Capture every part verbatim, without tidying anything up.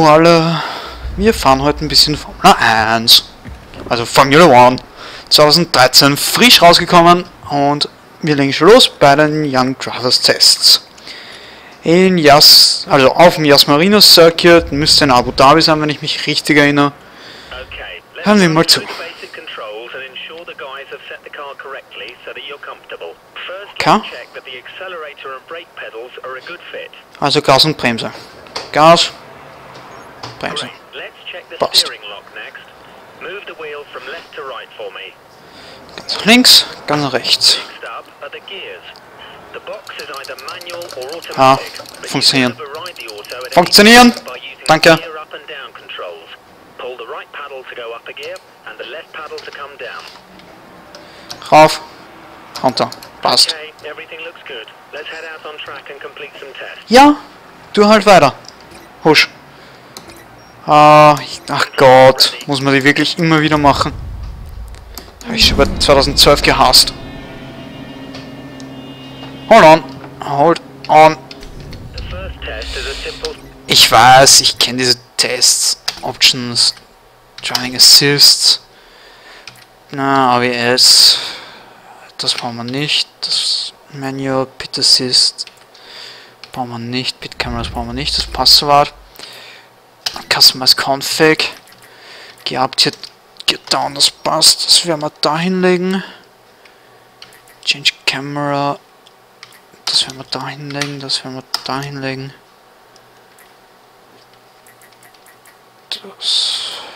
Alle, wir fahren heute ein bisschen Formel eins, also Formula eins, zwanzig dreizehn frisch rausgekommen und wir legen schon los bei den Young Drivers Tests. In Yas, also auf dem Yas Marina Circuit, müsste in Abu Dhabi sein, wenn ich mich richtig erinnere. Hören wir mal zu. Okay. Also Gas und Bremse. Gas. Bremse. Passt. Ganz nach links, ganz nach rechts. Ah, funktionieren. Funktionieren! Danke. Rauf. Runter. Passt. Ja, tu halt weiter. Husch. Ah, ach Gott, muss man die wirklich immer wieder machen. Habe ich schon bei zweitausendzwölf gehasst. Hold on. Hold on. Ich weiß, ich kenne diese Tests. Options. Driving Assist. Na, A B S. Das brauchen wir nicht. Das Manual, Pit Assist. Brauchen wir nicht. Pit Cameras brauchen wir nicht. Das Passwort. Customize Config. Gehabt hier. Get down, das passt. Das werden wir da hinlegen. Change Camera. Das werden wir da hinlegen. Das werden wir da hinlegen. Das.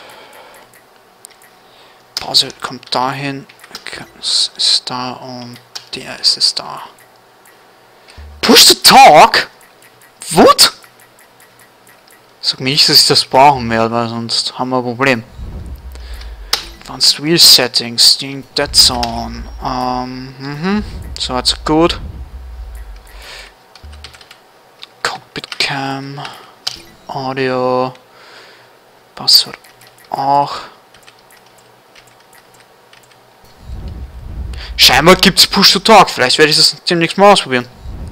Pause kommt dahin. Das ist da und der ist es da. Push to talk? What? Sag mir nicht, dass ich das brauchen werde, weil sonst haben wir ein Problem. Advanced Wheel Settings, Steering Dead Zone. Ähm, mhm. So, jetzt gut. Cockpit Cam. Audio. Passwort auch. Scheinbar gibt es Push to Talk. Vielleicht werde ich das demnächst mal ausprobieren.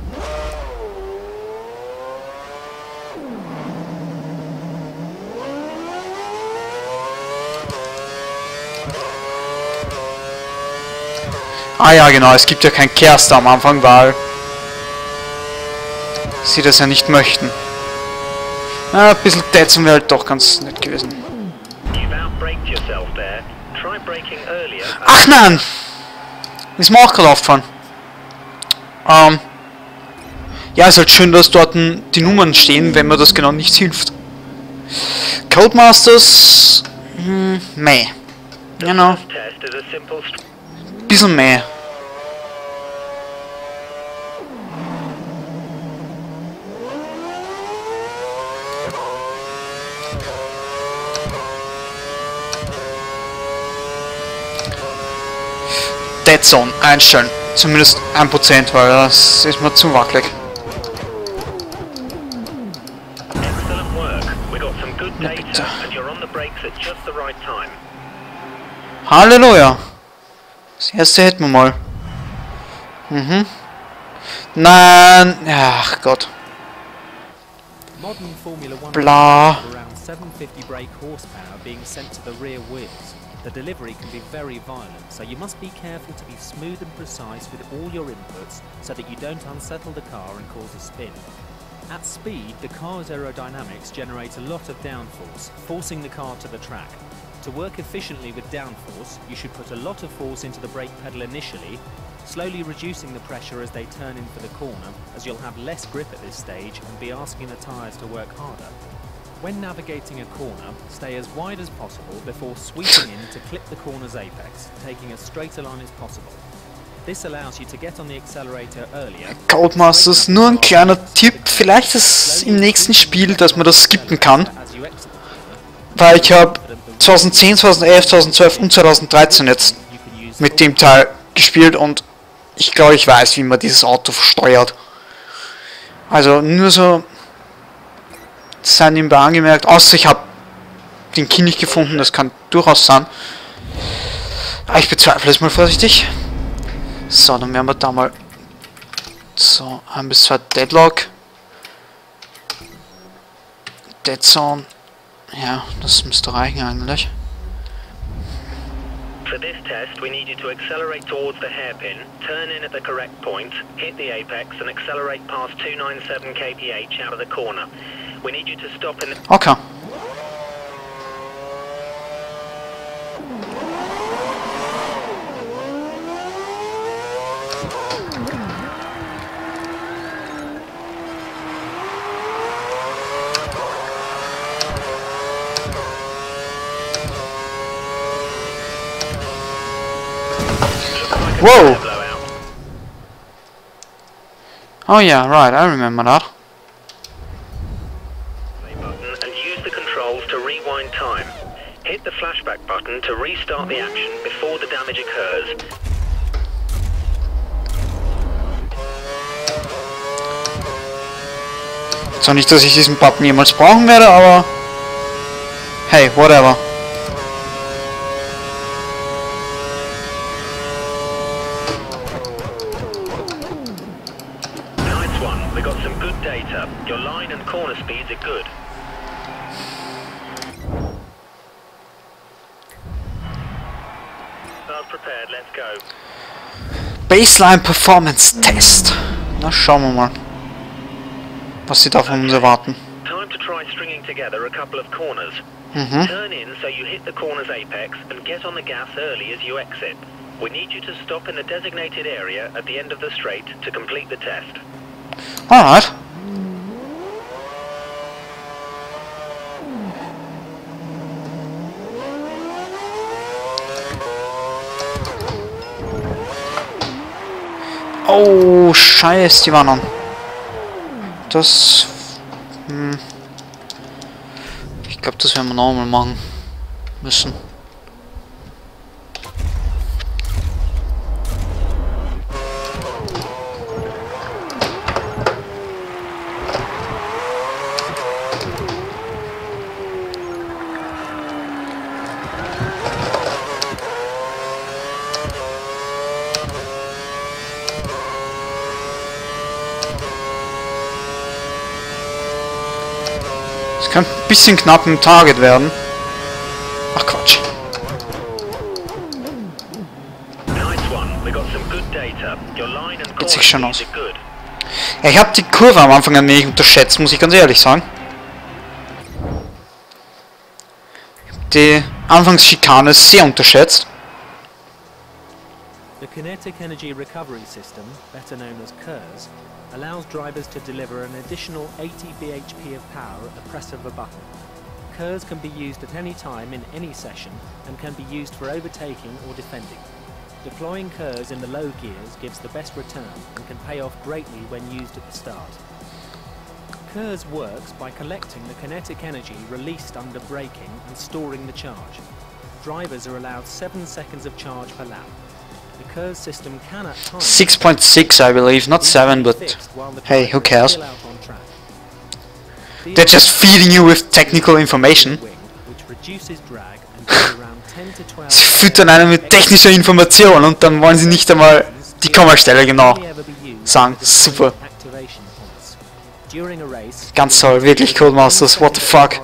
Ah ja, genau. Es gibt ja kein Kerster am Anfang, weil sie das ja nicht möchten. Ah, ein bisschen Detzen wäre halt doch ganz nett gewesen. Ach nein! Ist mir auch gerade aufgefallen. Ähm, ja, ist halt schön, dass dort die Nummern stehen, wenn mir das genau nichts hilft. Codemasters, hm, meh. Genau. Bisschen meh. Dead Zone einstellen. Zumindest ein Prozent, weil das ist mir zu wackelig. Na bitte. Halleluja. Das erste hätten wir mal. Mhm. Nein. Ach Gott. Bla. The delivery can be very violent, so you must be careful to be smooth and precise with all your inputs so that you don't unsettle the car and cause a spin. At speed, the car's aerodynamics generate a lot of downforce, forcing the car to the track. To work efficiently with downforce, you should put a lot of force into the brake pedal initially, slowly reducing the pressure as they turn in for the corner, as you'll have less grip at this stage and be asking the tyres to work harder. When navigating a corner, stay as wide as possible before sweeping in to clip the corner's apex, taking as straight a line as possible. This allows you to get on the accelerator earlier. Codemasters, nur ein kleiner Tipp, vielleicht ist es im nächsten Spiel, dass man das skippen kann. Weil ich habe zweitausendzehn, zweitausendelf, zweitausendzwölf und zweitausenddreizehn jetzt mit dem Teil gespielt und ich glaube, ich weiß, wie man dieses Auto steuert. Also nur so sei nebenbei angemerkt, außer ich habe den Key nicht gefunden, das kann durchaus sein. Aber ich bezweifle es mal vorsichtig. So, dann werden wir da mal so ein bis zwei Deadlock. Dead Zone Ja, das müsste reichen eigentlich. For this test, we need you to accelerate towards the hairpin, turn in at the correct point, hit the apex and accelerate past two ninety-seven K P H out of the corner. We need you to stop in the... Okay. Whoa! Oh yeah, right, I remember that. And use the controls to rewind time. Hit the flashback button to restart the action before the damage occurs. Zwar nicht, dass ich diesen Button jemals brauchen werde, aber hey, whatever. We got some good data. Your line and corner speeds are good. Start prepared, let's go. Baseline Performance Test. Na, schauen wir mal, was sie da von uns erwarten. Time to try stringing together a couple of corners. Mhm. Turn in so you hit the corner's apex and get on the gas early as you exit. We need you to stop in the designated area at the end of the straight to complete the test. Alright. Oh, scheiße, die waren an. Das... Hm, ich glaube, das werden wir nochmal machen müssen. Kann ein bisschen knapp im Target werden. Ach Quatsch. Geht sich schon aus. Ja, ich habe die Kurve am Anfang ein wenig unterschätzt, muss ich ganz ehrlich sagen. Ich habe die Anfangsschikane sehr unterschätzt. The Kinetic Energy Recovery System, better known as K E R S, allows drivers to deliver an additional eighty B H P of power at the press of a button. K E R S can be used at any time in any session and can be used for overtaking or defending. Deploying K E R S in the low gears gives the best return and can pay off greatly when used at the start. K E R S works by collecting the kinetic energy released under braking and storing the charge. Drivers are allowed seven seconds of charge per lap. The K E R S system can at times six point six, I believe, not seven, but hey, who cares? They're just feeding you with technical information. Sie füttern einen mit technischer Information und dann wollen sie nicht einmal die Kommastelle genau sagen. Super. Ganz toll, wirklich Codemasters, what the fuck.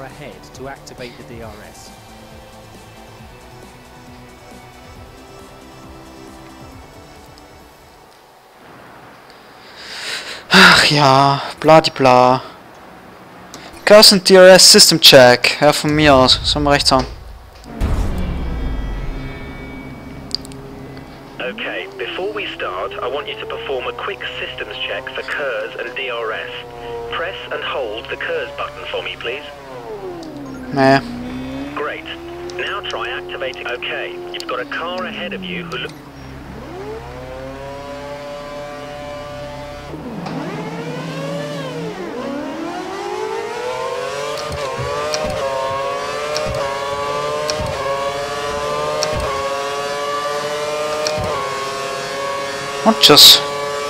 Ach ja, bladibla. K E R S und D R S System Check. Ja, von mir aus. Sollen wir rechts haben. Okay, before we start, I want you to perform a quick systems check for K E R S and D R S. Press and hold the K E R S button for me, please. Nee. Great. Now try activating. Okay, you've got a car ahead of you who looks... Und tschüss.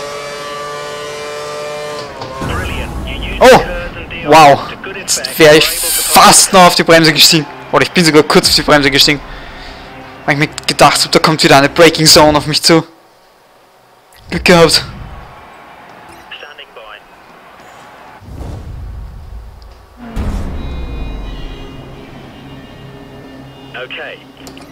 Oh! Wow! Jetzt wäre ich fast noch auf die Bremse gestiegen. Oder ich bin sogar kurz auf die Bremse gestiegen. Weil ich mir gedacht habe, da kommt wieder eine Braking Zone auf mich zu. Glück gehabt. Okay.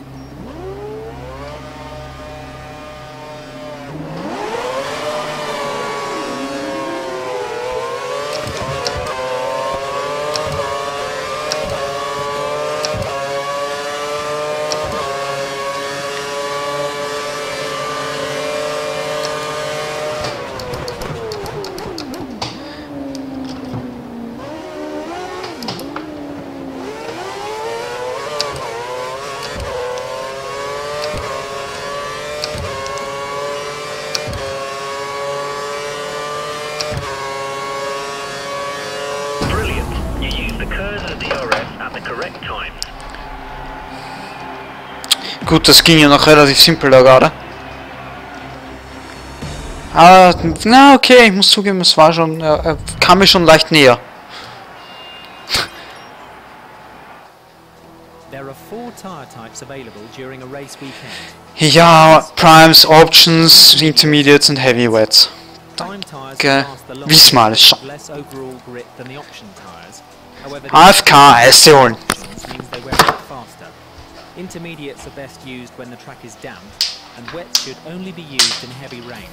Gut, das ging ja noch relativ simpel da gerade. Aber, na okay, ich muss zugeben, es war schon, er, er kam mir schon leicht näher. Ja, Primes, Options, Intermediates und Heavyweights. Danke. Wismar ist schon. A F K, Eiste holen. Intermediates are best used when the track is damp, and wets should only be used in heavy rain.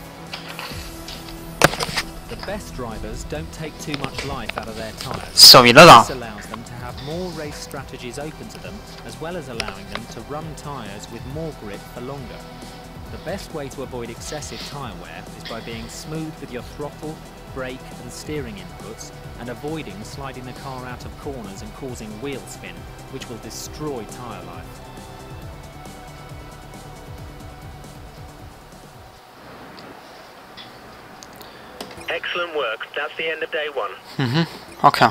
The best drivers don't take too much life out of their tyres. So, wieder da. This allows them to have more race strategies open to them, as well as allowing them to run tyres with more grip for longer. The best way to avoid excessive tyre wear is by being smooth with your throttle, brake and steering inputs, and avoiding sliding the car out of corners and causing wheel spin, which will destroy tyre life. Excellent work. That's the end of day one. Mhm, okay.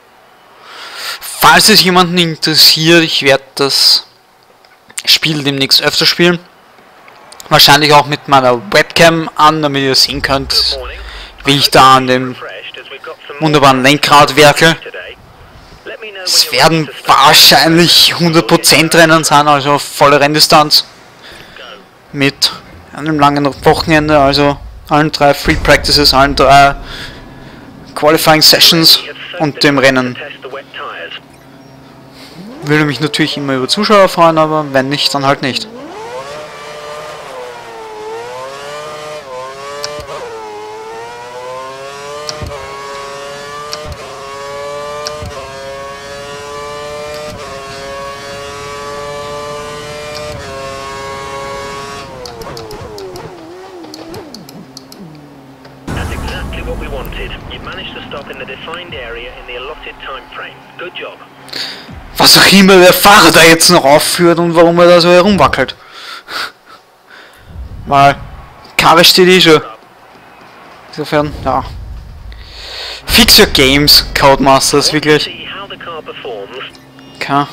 Falls es jemanden interessiert, ich werde das Spiel demnächst öfter spielen. Wahrscheinlich auch mit meiner Webcam an, damit ihr sehen könnt, wie ich da an dem wunderbaren Lenkrad werke. Es werden wahrscheinlich hundert Prozent Rennen sein, also volle Renndistanz. Mit einem langen Wochenende, also allen drei Free Practices, allen drei Qualifying Sessions und dem Rennen. Würde mich natürlich immer über Zuschauer freuen, aber wenn nicht, dann halt nicht. What we wanted. You managed to stop in the defined area in the allotted time frame. Good job. Was auch immer der Fahrer da jetzt noch aufführt und warum er da so herumwackelt. Weil Karre steht eh schon. Insofern, ja. Fix your games, Codemasters, wirklich. Okay.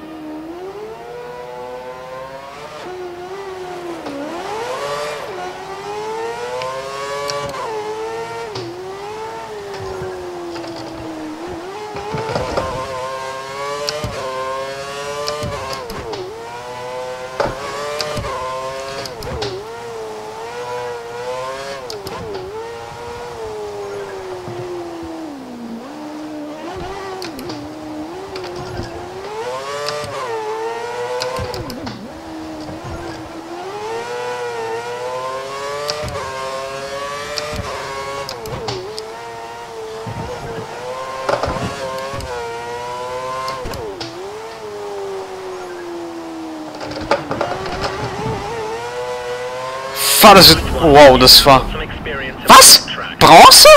War das... Wow, das war... Was? Bronze?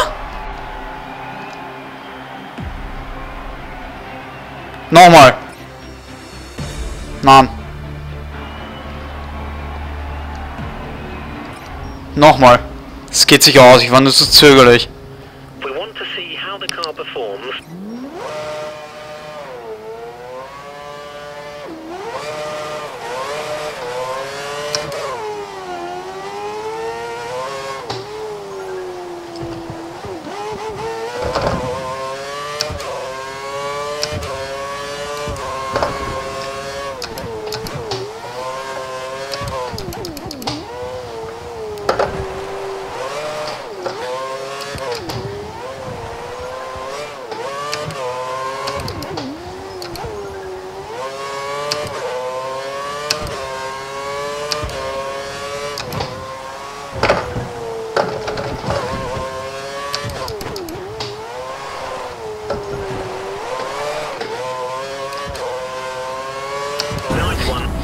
Nochmal. Nein. Nochmal. Das geht sich aus, ich war nur so zögerlich.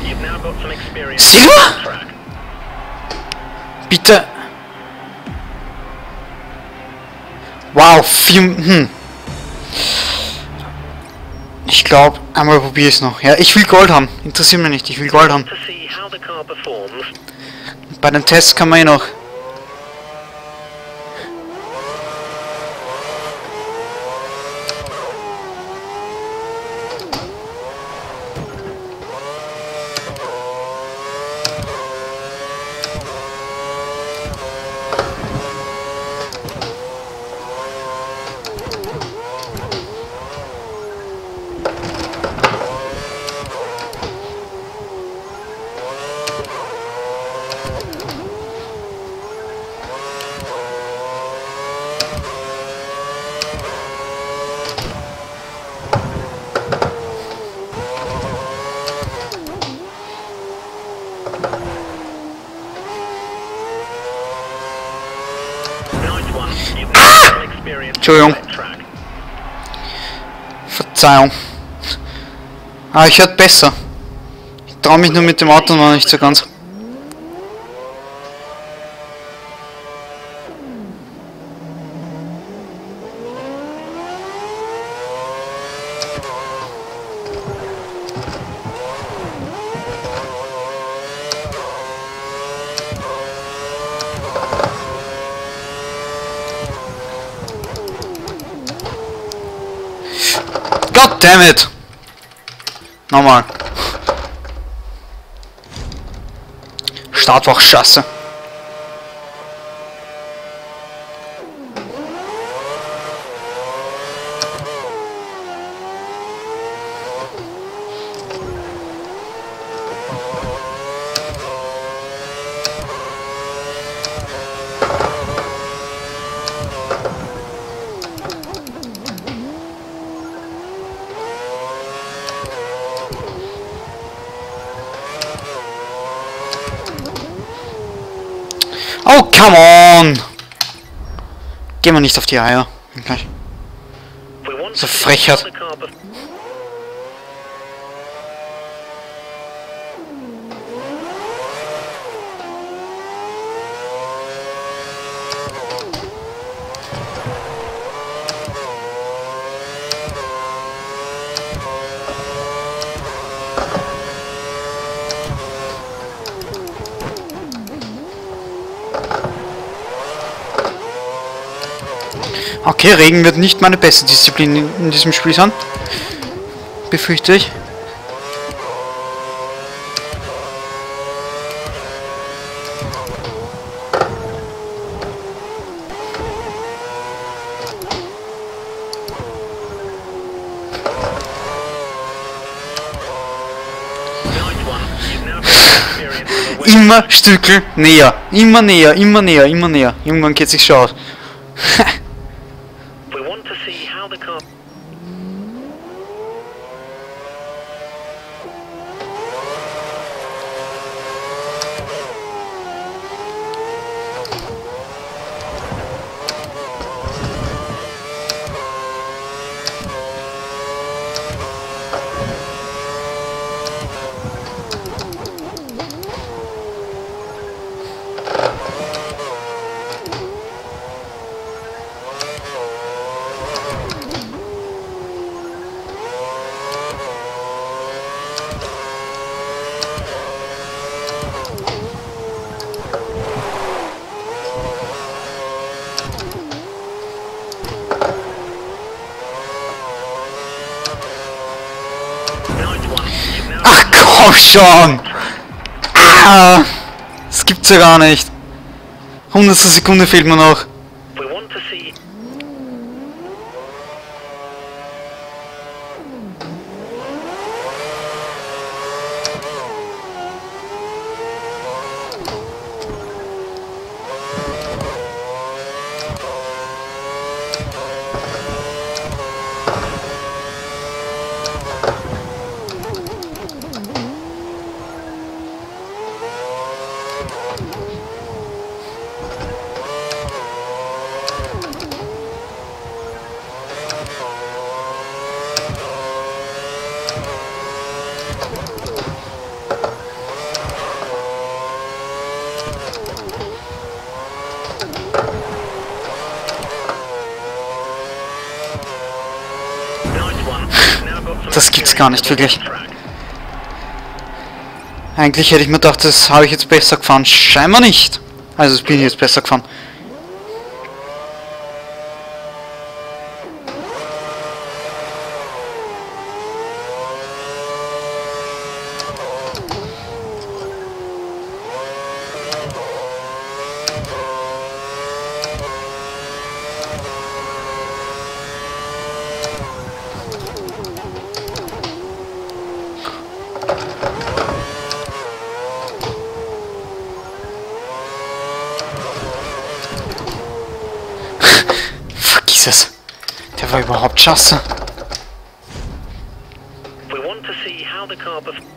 You've now got some experience Silber? on the track. Bitte. Wow, vier... Hm. Ich glaube, einmal probiere ich es noch. Ja, ich will Gold haben. Interessiert mich nicht, ich will Gold haben. To see how the car performs, Bei den Tests kann man eh noch. nice one. You've now got some experience Entschuldigung. on the track. Verzeihung. Ah, ich hört besser. Ich traue mich nur mit dem Auto noch nicht so ganz. God damn it! Nochmal. Start war auch scheiße. Oh, come on! Gehen wir nicht auf die Eier. Gleich. We want So to see Frechheit. how the car performs. Okay, Regen wird nicht meine beste Disziplin in, in diesem Spiel sein. Befürchte ich. Nice one. You've now got some experience on the wing. Immer Stückel näher. Immer näher, immer näher, immer näher. Irgendwann geht sich schon aus. We want to see how the car. Nice one. You've now Ach komm schon! Ah, das gibt's ja gar nicht. Hundertstel Sekunde fehlt mir noch. We want to see. gar nicht wirklich. Eigentlich hätte ich mir gedacht, das habe ich jetzt besser gefahren. Scheinbar nicht. Also das bin ich jetzt besser gefahren. Der war überhaupt scheiße. We want to see how the car perf-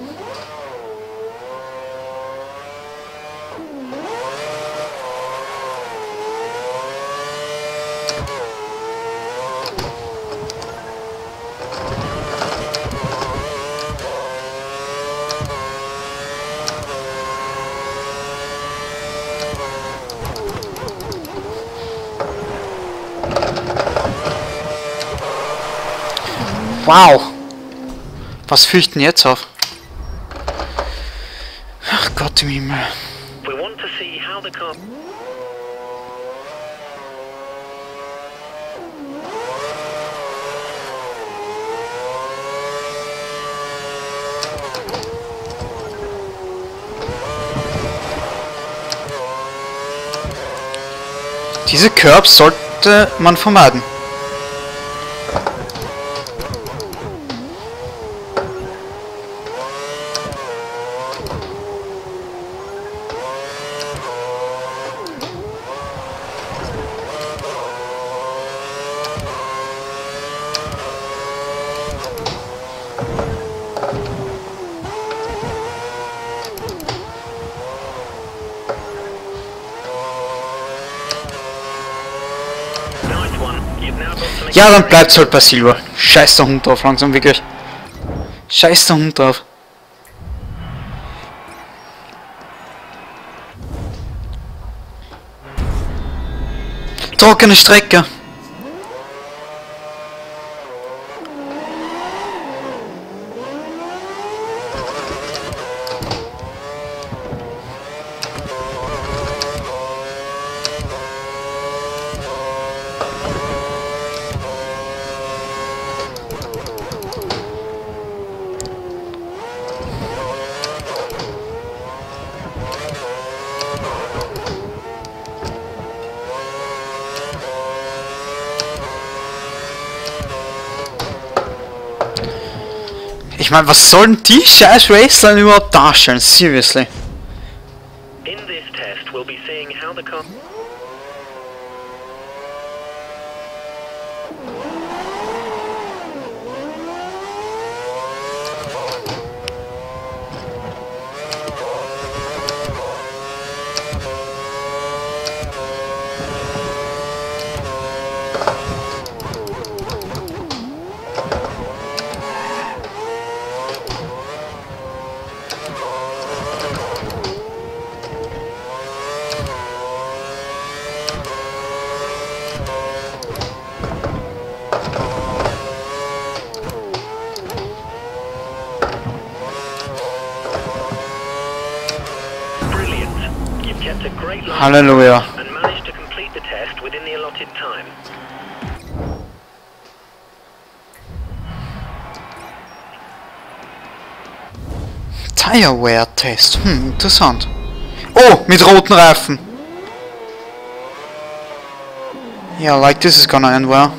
Wow! Was führt denn jetzt auf? Ach Gott im Himmel. We want to see how the car Diese Curbs sollte man vermeiden. Ja, dann bleibt's halt bei Silber. Scheiß der Hund drauf, langsam wirklich. Scheiß der Hund drauf. Trockene Strecke. Ich meine, was sollen die scheiß Racer überhaupt darstellen? Seriously. In this test, we'll be seeing how the car kept a great line Halleluja. and managed to complete the test within the allotted time. Tire Wear Test. Hm, interessant. Oh, mit roten Reifen. Yeah, like this is gonna end well.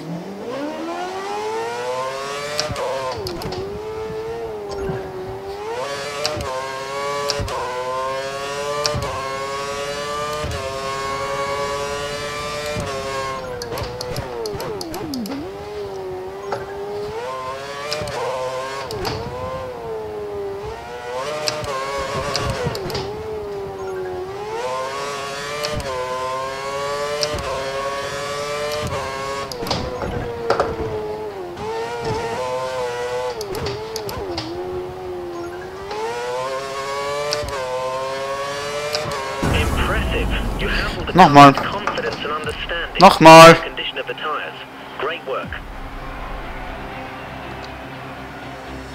You handled the Nochmal. car with confidence and understanding Nochmal. of the condition of the tires. Great work.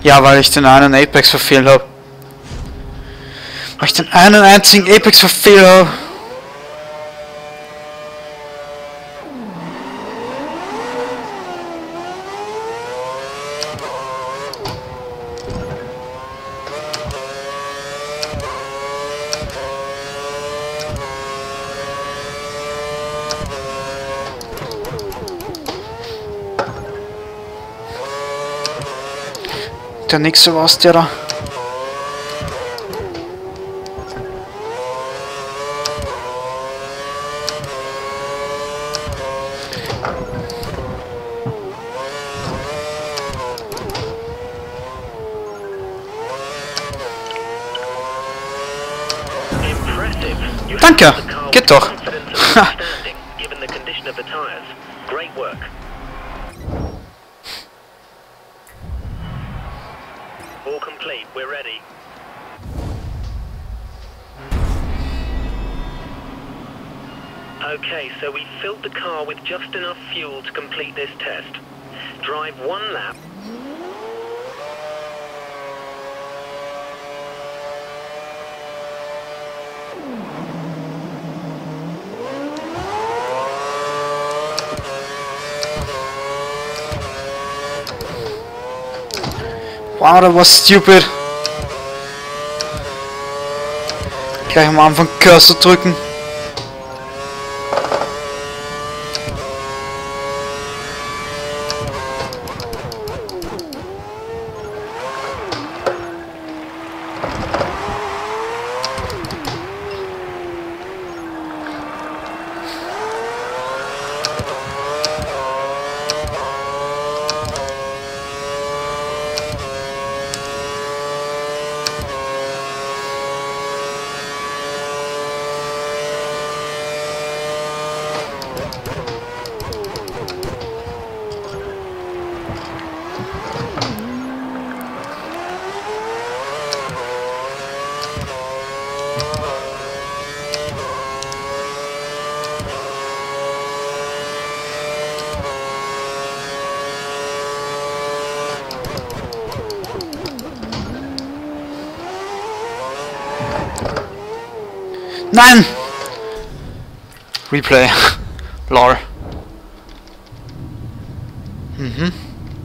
Ja, weil ich den einen Apex verfehlt habe. Weil ich den einen einzigen Apex verfehlt habe. Der nächste war's, der da. Danke, geht doch. Ha. All complete, we're ready. Okay, so we filled the car with just enough fuel to complete this test. Drive one lap. Wow, that was stupid. Gleich am Anfang Cursor drücken. Nein! Replay. Lol. Mhm.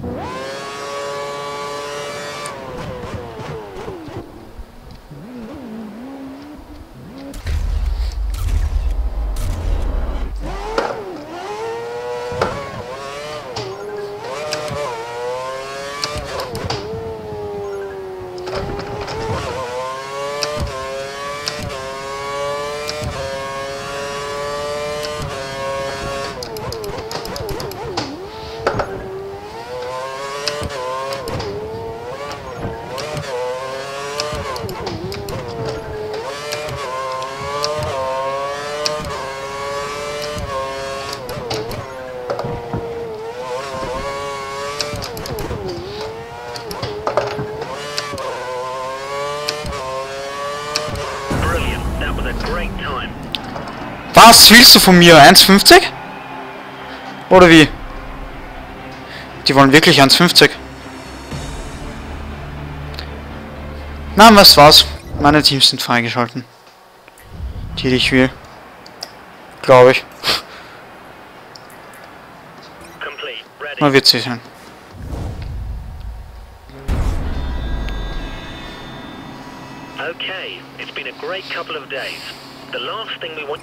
Was willst du von mir? eins fünfzig? Oder wie? Die wollen wirklich eins fünfzig. Na, was war's? Meine Teams sind freigeschalten. Die, die ich will. Glaube ich. Mal wird sie sein. Okay, it's been a great couple of days. The last thing we want...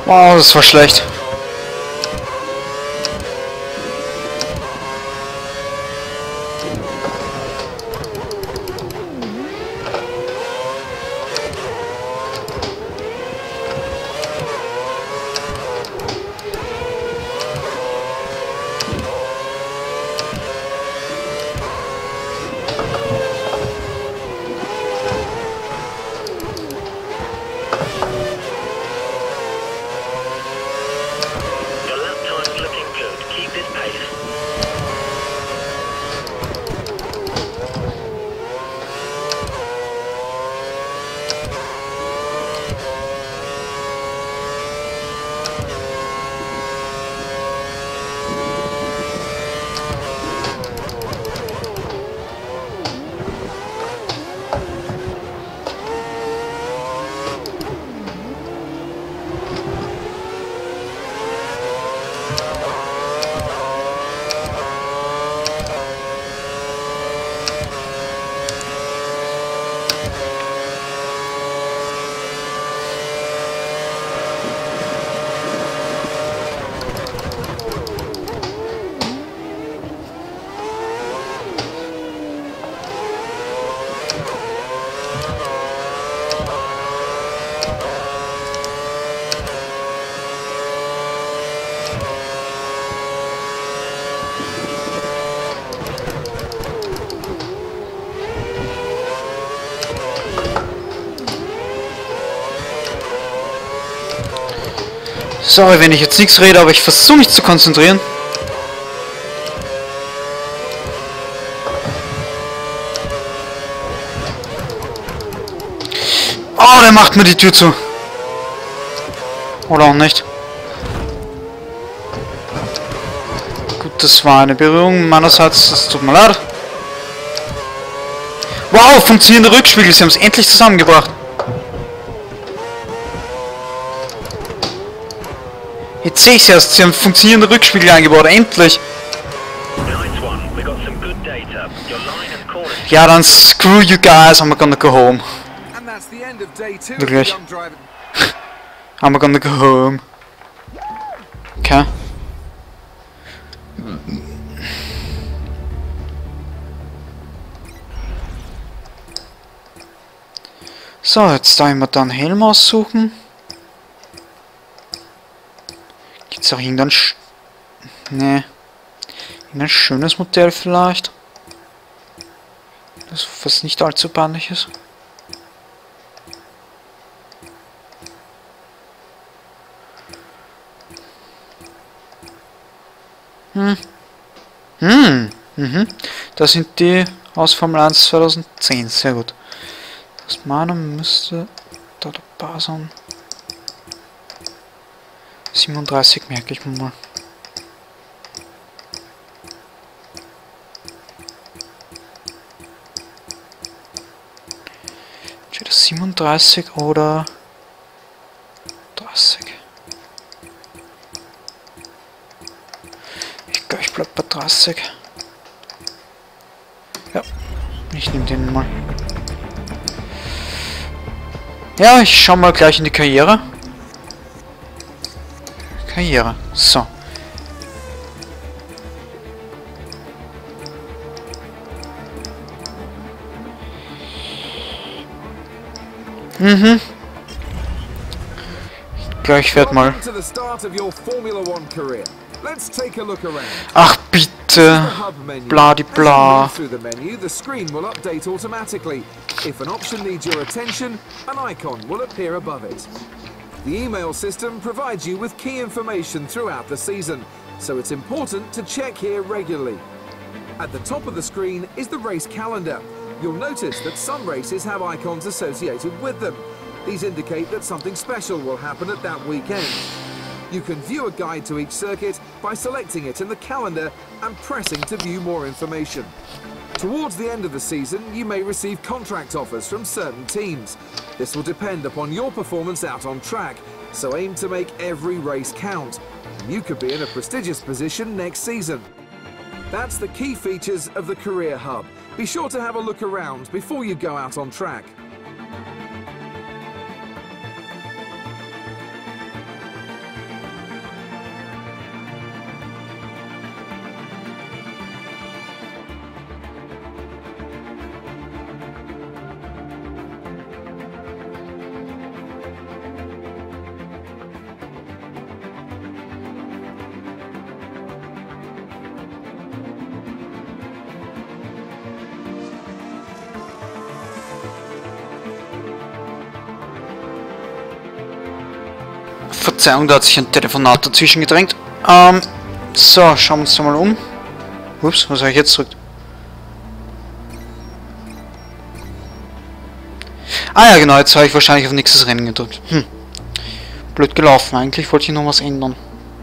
Wow, das war schlecht. Sorry, wenn ich jetzt nichts rede, aber ich versuche mich zu konzentrieren. Oh, der macht mir die Tür zu. Oder auch nicht. Gut, das war eine Berührung meinerseits. Das tut mir leid. Wow, funktionierende Rückspiegel. Sie haben es endlich zusammengebracht. Jetzt sehe ich es erst. Sie haben funktionierende Rückspiegel eingebaut. Endlich. Ja, dann screw you guys. I'm gonna go home. Wirklich. I'm gonna go home. Okay. So, jetzt da immer dann Helm aussuchen. Gibt's auch irgendein Sch nee. Irgendein schönes Modell vielleicht? Das was nicht allzu peinlich ist. Hm. Hm. Mhm. Das sind die aus Formel eins zweitausendzehn. Sehr gut. Das meiner müsste da dabei sein. siebenunddreißig merke ich mir mal. Entweder siebenunddreißig oder dreißig. Ich glaube, ich bleib bei dreißig. Ja, ich nehme den mal. Ja, ich schau mal gleich in die Karriere. Karriere. So. Mhm. Ich glaube, ich werde mal. Ach bitte. Bladi bla. If an option needs your attention, an icon will appear above it. The email system provides you with key information throughout the season, so it's important to check here regularly. At the top of the screen is the race calendar. You'll notice that some races have icons associated with them. These indicate that something special will happen at that weekend. You can view a guide to each circuit by selecting it in the calendar and pressing to view more information. Towards the end of the season, you may receive contract offers from certain teams. This will depend upon your performance out on track, so aim to make every race count. You could be in a prestigious position next season. That's the key features of the Career Hub. Be sure to have a look around before you go out on track. Verzeihung, da hat sich ein Telefonat dazwischen gedrängt. Ähm, so, schauen wir uns da mal um. Ups, was habe ich jetzt gedrückt? Ah ja, genau, jetzt habe ich wahrscheinlich auf nächstes Rennen gedrückt. Hm. Blöd gelaufen, eigentlich wollte ich noch was ändern.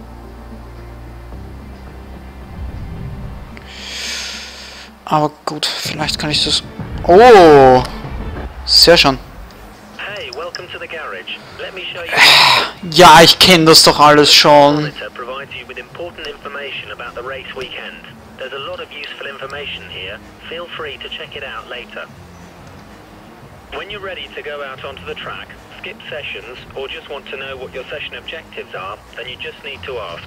Aber gut, vielleicht kann ich das... Oh! Sehr schön. Hey, welcome to the garage. Let me show you. Ja, ich kenne das doch alles schon. Monitor provides you with important information about the race weekend. There's a lot of useful information here. Feel free to check it out later. When you're ready to go out onto the track, skip sessions, or just want to know what your session objectives are, then you just need to ask.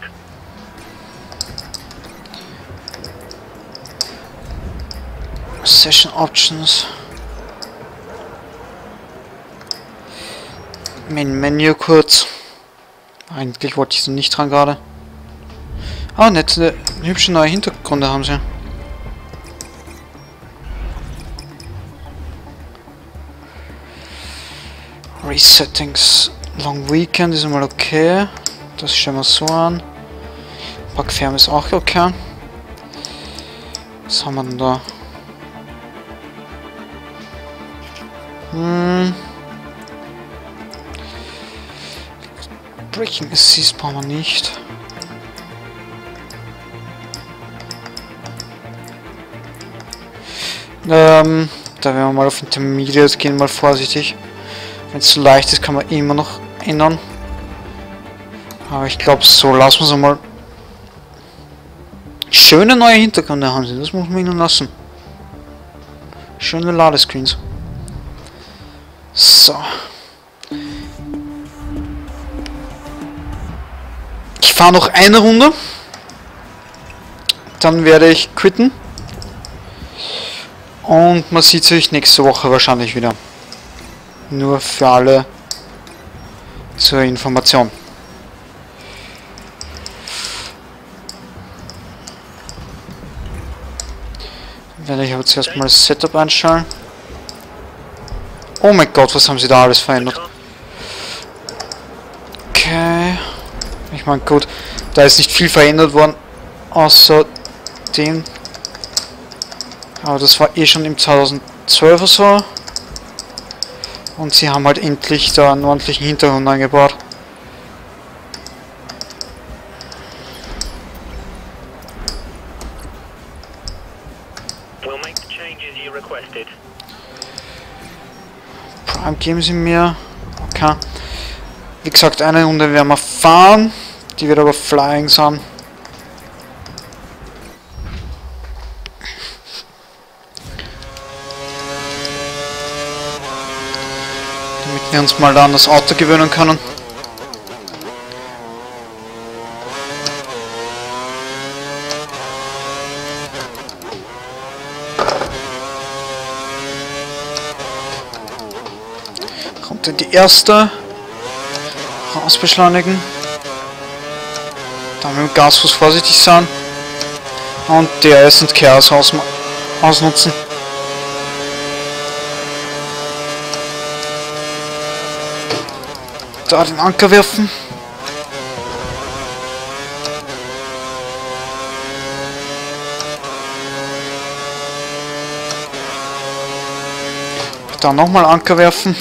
Session Options. Main Menu kurz. Eigentlich wollte ich so nicht dran gerade. Ah, nette, hübsche neue Hintergründe haben sie. Resettings. Long Weekend ist mal okay. Das stellen wir so an. Packfärm ist auch okay. Was haben wir denn da? Hm. Braking Assist brauchen wir nicht. Ähm, da werden wir mal auf Intermediate gehen, mal vorsichtig. Wenn es zu leicht ist, kann man immer noch ändern. Aber ich glaube, so lassen wir es einmal. Schöne neue Hintergründe haben sie, das muss man ihnen lassen. Schöne Ladescreens. So. Ich fahre noch eine Runde. Dann werde ich quitten. Und man sieht sich nächste Woche wahrscheinlich wieder. Nur für alle zur Information. Dann werde ich aber zuerst mal das Setup einstellen. Oh mein Gott, was haben sie da alles verändert? Okay. Ich meine, gut, da ist nicht viel verändert worden, außer dem. Aber das war eh schon im zweitausendzwölfer so. Und sie haben halt endlich da einen ordentlichen Hintergrund eingebaut. We'll make the changes you requested. Prime geben sie mir. Okay. Wie gesagt, eine Runde werden wir fahren. Die wird aber Flying sein. Damit wir uns mal da an das Auto gewöhnen können. Kommt in die erste. Rausbeschleunigen. Dann mit dem Gasfuß vorsichtig sein. Und D R S und Chaos aus ausnutzen. Da den Anker werfen. Dann nochmal Anker werfen.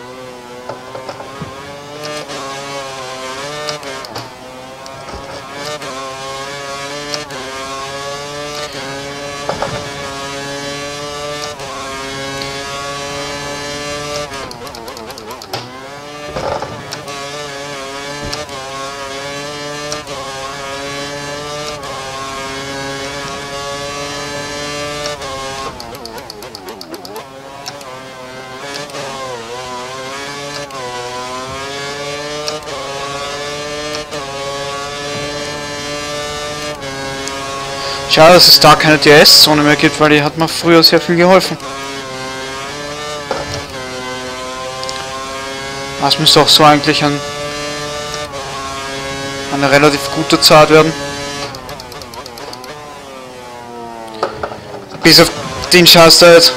Schade, dass es da keine D R S-Zone mehr gibt, weil die hat mir früher sehr viel geholfen. Das müsste auch so eigentlich ein, eine relativ gute Zeit werden. Bis auf den Scheiß da jetzt.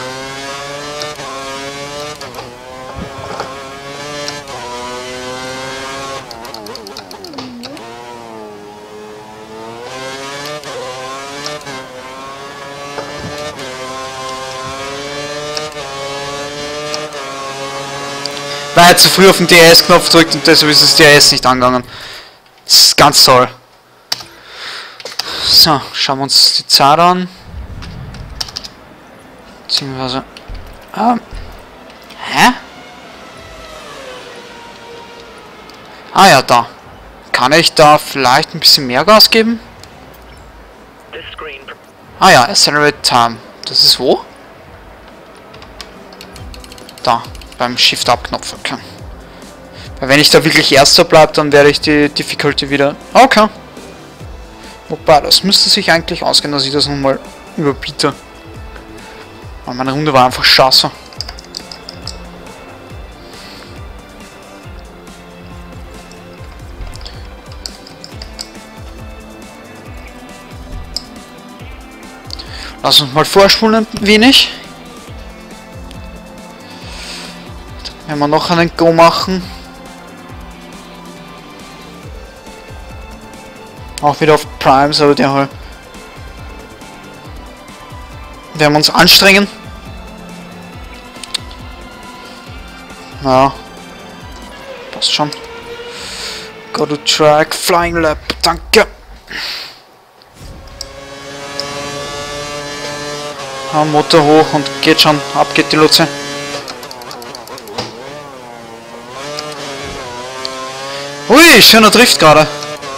Weil er zu früh auf den D R S-Knopf drückt und deshalb ist das D R S nicht angegangen. Das ist ganz toll. So, schauen wir uns die Zeit an. Beziehungsweise... Ähm... Hä? Ah ja, da. Kann ich da vielleicht ein bisschen mehr Gas geben? Ah ja, Accelerate Time. Das ist wo? Da, beim Shift-Up-Knopf. Okay. Weil wenn ich da wirklich Erster bleibe, dann werde ich die Difficulty wieder... Okay. Wobei, das müsste sich eigentlich ausgehen, dass ich das nochmal überbiete. Aber meine Runde war einfach scheiße. Lass uns mal vorspulen ein wenig. Wenn wir noch einen Go machen. Auch wieder auf Primes, aber der halt. Werden wir uns anstrengen. Ja. Passt schon. Go to track, Flying Lap, danke. Motor hoch und geht schon, ab geht die Luzi. Ui, schöner Drift gerade.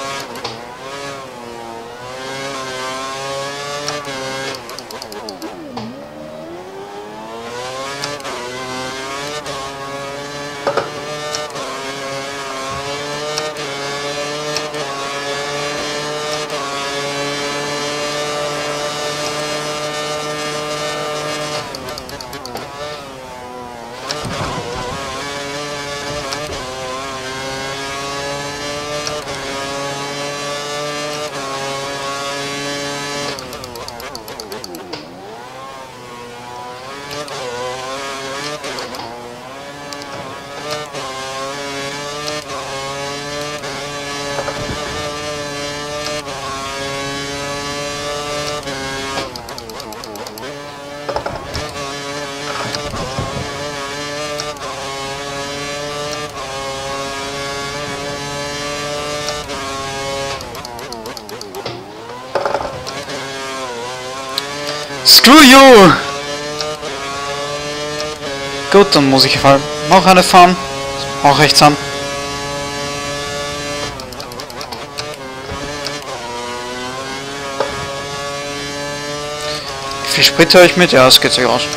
Screw you! Gut, dann muss ich noch eine fahren. Auch rechts an. Wie viel Sprit habe ich mit? Ja, das geht sich aus.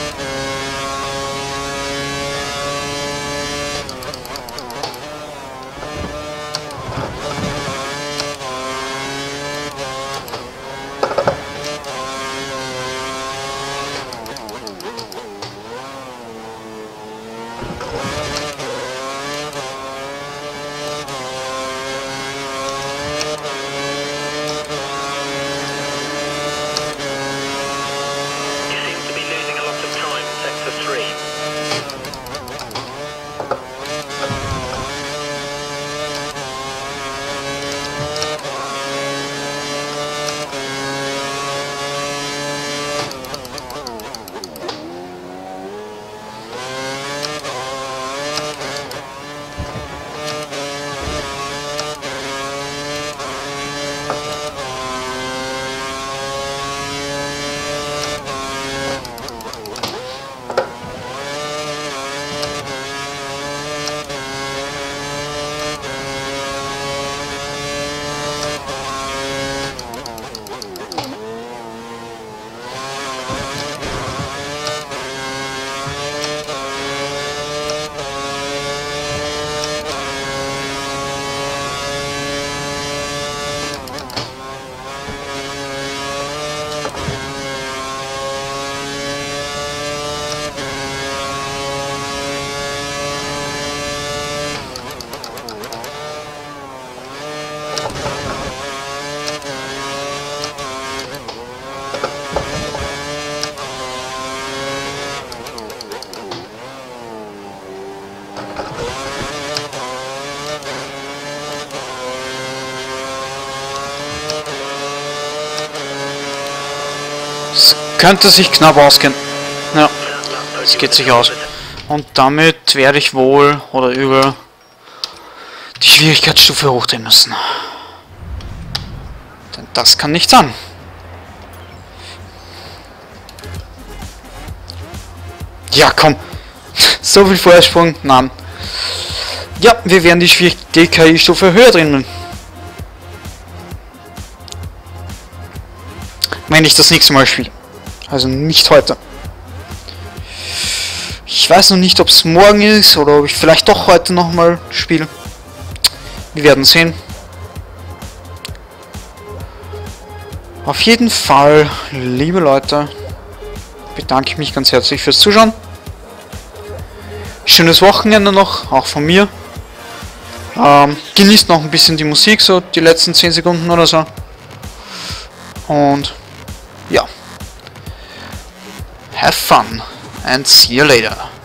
Es könnte sich knapp ausgehen. Ja, es geht sich aus. Und damit werde ich wohl oder übel die Schwierigkeitsstufe hochdrehen müssen. Denn das kann nicht sein. Ja, komm. So viel Vorsprung. Nein. Ja, wir werden die Schwierigkeit die K I-Stufe höher drehen. Wenn ich das nächste Mal spiele. Also nicht heute. Ich weiß noch nicht, ob es morgen ist oder ob ich vielleicht doch heute nochmal spiele. Wir werden sehen. Auf jeden Fall, liebe Leute, bedanke ich mich ganz herzlich fürs Zuschauen. Schönes Wochenende noch, auch von mir. Ähm, genießt noch ein bisschen die Musik, so die letzten zehn Sekunden oder so. Und ja. Have fun and see you later.